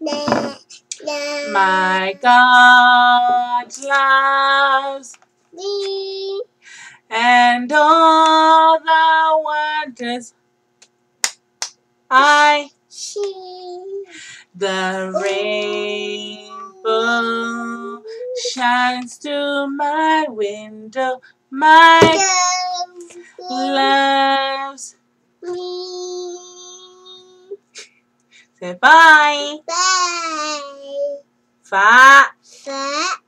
My God loves me, and all the wonders I see. the rainbow shines through my window. My loves Me. say bye. Bye. Fa. Bye.